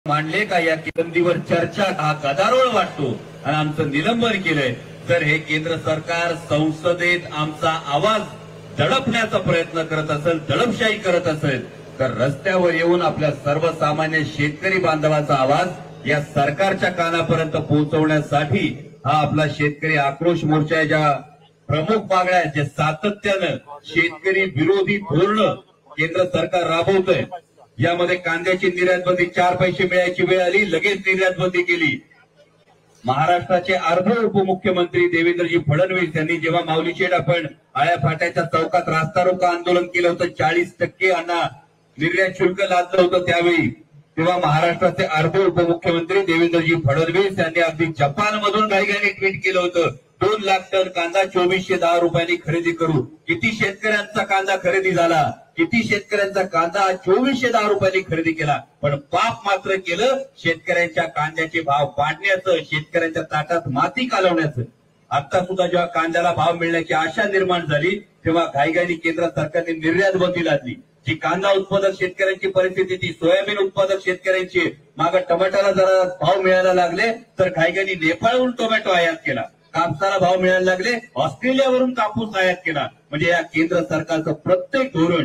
मांडले का या संधीवर चर्चा हा गदारोळ वाटतो आणि आमचं निलंबन केलंय। तर हे केंद्र सरकार संसदेत आमचा आवाज दडपण्याचा प्रयत्न करत असेल, दडपशाही करत असेल, तर रस्त्यावर येऊन आपल्या सर्वसामान्य शेतकरी बांधवाचा आवाज या सरकारच्या कानापर्यंत पोहोचवण्यासाठी हा आपला शेतकरी आक्रोश मोर्चा आहे। ज्या प्रमुख मागण्या जे सातत्यानं शेतकरी विरोधी धोरण केंद्र सरकार राबवतंय, यामध्ये कांद्याची निर्यात बंदी, 4 पैसे मिळायची वेळ आली, लगेच निर्यात बंदी केली। महाराष्ट्राचे अर्धे उपमुख्यमंत्री देवेंद्रजी फडणवीस यांनी जेव्हा माऊली शेठ आपण आळ्या फाट्याच्या चौकात रास्ता रोको आंदोलन केलं होतं, 40% अण्णा निर्यात शुल्क लादलं होतं त्यावेळी, तेव्हा महाराष्ट्राचे अर्धे उपमुख्यमंत्री देवेंद्रजी फडणवीस यांनी अगदी जपानमधून घाईघाईने ट्विट केलं होतं, 2 लाख टन कांदा 2410 रुपयांनी खरेदी करू। किती शेतकऱ्यांचा कांदा खरेदी झाला, किती शेतकऱ्यांचा कांदा 2410 रुपयांनी खरेदी केला, पण पाप मात्र केलं शेतकऱ्यांच्या कांद्याचे भाव पाडण्याचं, शेतकऱ्यांच्या ताटात माती कालवण्याचं। आता सुद्धा जेव्हा कांद्याला भाव मिळण्याची आशा निर्माण झाली, तेव्हा घाईघाईने केंद्र सरकारने निर्यात बंदी लादली। जी कांदा उत्पादक शेतकऱ्यांची परिस्थिती, ती सोयाबीन उत्पादक शेतकऱ्यांची, मागे टमाट्याला जरा भाव मिळायला लागले तर घाईघाईने नेपाळहून टोमॅटो आयात केला, कापसाला भाव मिळायला लागले ऑस्ट्रेलियावरून कापूस आयात केला। म्हणजे या केंद्र सरकारचं प्रत्येक धोरण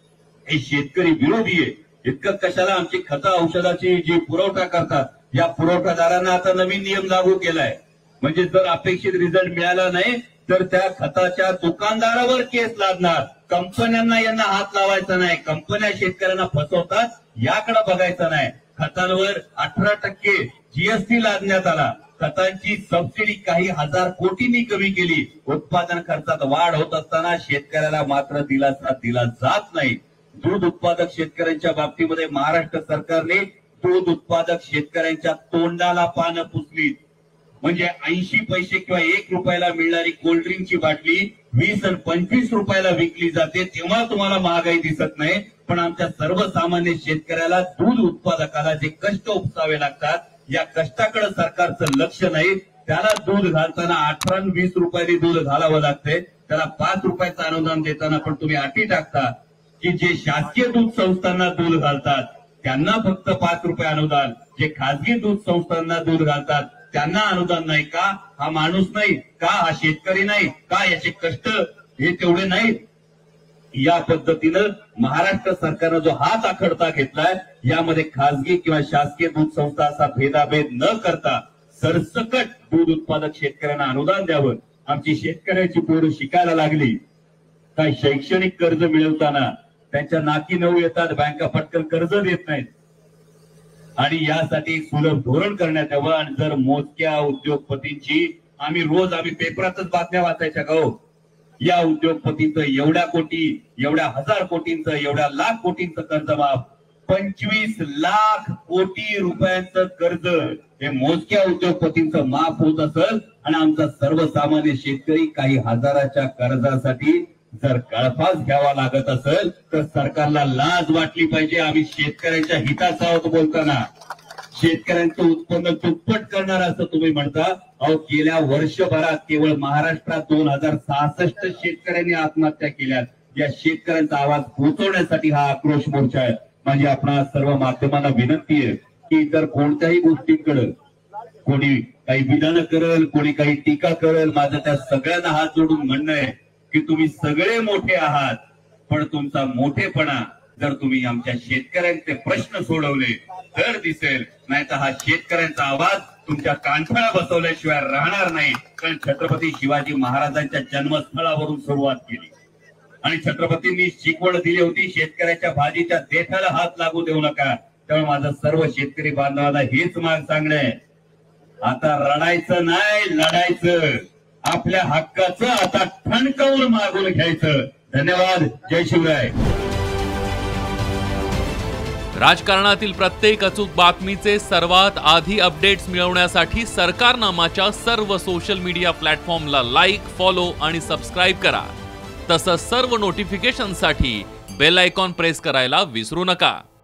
हे शेतकरी विरोधी आहे। इतकं कशाला, आमची खतं औषधाची जी पुरवठा करतात या पुरवठादारांना आता नवीन नियम लागू केलाय, म्हणजे जर अपेक्षित रिझल्ट मिळाला नाही तर त्या खताच्या दुकानदारावर केस लादणार। कंपन्यांना यांना हात लावायचा नाही, कंपन्या शेतकऱ्यांना फसवतात याकडे बघायचं नाही। खतांवर 18% जीएसटी लादण्यात आला, खतांची सबसिडी काही हजार कोटींनी कमी केली, उत्पादन खर्चात वाढ होत असताना शेतकऱ्याला मात्र दिलासा दिला जात नाही। दूध उत्पादक शेतकऱ्यांच्या बाबतीमध्ये महाराष्ट्र सरकारने दूध उत्पादक शेतकऱ्यांच्या तोंडाला पानं पुसली। म्हणजे 80 पैसे किंवा 1 रुपयाला मिळणारी कोल्ड्रिंकची बाटली 20 आणि 25 रुपयाला विकली जाते, तेव्हा तुम्हाला महागाई दिसत नाही, पण आमच्या सर्वसामान्य शेतकऱ्याला, दूध उत्पादकाला जे कष्ट उपसावे लागतात, या कष्टाकडे सरकारचं लक्ष नाही। त्याला दूध घालताना 18 आणि 20 रुपयांनी दूध घालावं लागतंय, त्याला 5 रुपयाचं अनुदान देताना पण तुम्ही अटी टाकता की जे शासकीय दूध संस्थांना दूध घालतात त्यांना फक्त 5 रुपये अनुदान, जे खासगी दूध संस्थांना दूध घालतात त्यांना अनुदान नाही का? हा माणूस नाही का? हा शेतकरी नाही का? याचे कष्ट हे तेवढे नाहीत? या पद्धतीनं महाराष्ट्र सरकारनं जो हात आखडता घेतलाय, यामध्ये खासगी किंवा शासकीय दूध संस्था असा भेदाभेद न करता सरसकट दूध उत्पादक शेतकऱ्यांना अनुदान द्यावं। आमची शेतकऱ्याची पोरं शिकायला लागली, काय शैक्षणिक कर्ज मिळवताना त्यांच्या नाकी नऊ येतात, बँका पटकन कर्ज देत नाहीत, आणि यासाठी सुलभ धोरण करण्यात यावं। आणि जर मोजक्या उद्योगपतींची आम्ही पेपरातच बातम्या वाचायच्या का हो, या उद्योगपतींचं एवढ्या कोटी, एवढ्या हजार कोटींचं, एवढ्या लाख कोटींचं कर्ज माफ, 25 लाख कोटी रुपयांचं कर्ज हे मोजक्या उद्योगपतींचं माफ होत असेल, आणि आमचा सर्वसामान्य शेतकरी काही हजाराच्या कर्जासाठी जर गळफास घ्यावा लागत असेल तर सरकारला लाज वाटली पाहिजे। आम्ही शेतकऱ्यांच्या हिताचा आहोत बोलताना, शेतकऱ्यांचं उत्पन्न दुप्पट करणार असं तुम्ही म्हणता। अहो, गेल्या वर्षभरात केवळ महाराष्ट्रात 2066 शेतकऱ्यांनी आत्महत्या केल्या। या शेतकऱ्यांचा आवाज पोहोचवण्यासाठी हा आक्रोश मोर्चा आहे। म्हणजे आपणा सर्व माध्यमांना विनंती आहे की इतर कोणत्याही गोष्टींकडे कोणी काही विधानं करेल, कोणी काही टीका करेल, माझं त्या सगळ्यांना हात जोडून म्हणणं आहे की तुम्ही सगळे मोठे आहात, पण तुमचा मोठेपणा जर तुम्ही आमच्या शेतकऱ्यांचे प्रश्न सोडवले तर दिसेल, नाही तर हा शेतकऱ्यांचा आवाज तुमच्या कानफळा बसवल्याशिवाय राहणार नाही। कारण छत्रपती शिवाजी महाराजांच्या जन्मस्थळावरून सुरुवात केली आणि छत्रपतींनी शिकवण दिली होती, शेतकऱ्याच्या भाजीच्या देठाला हात लागू देऊ नका। त्यामुळे माझं सर्व शेतकरी बांधवांना हेच माग सांगणं आहे, आता रडायचं नाही, लढायचं, आपल्या हक्काचं आता ठणकावून मागून घ्यायचं। धन्यवाद, जय शिवराय। राजकारणातील प्रत्येक अचूक बातमीचे सर्वात आधी अपडेट्स मिळवण्यासाठी सरकारनामाच्या सर्व सोशल मीडिया प्लॅटफॉर्मला लाईक, फॉलो आणि सबस्क्राईब करा। तसंच सर्व नोटिफिकेशनसाठी बेल आयकॉन प्रेस करायला विसरू नका।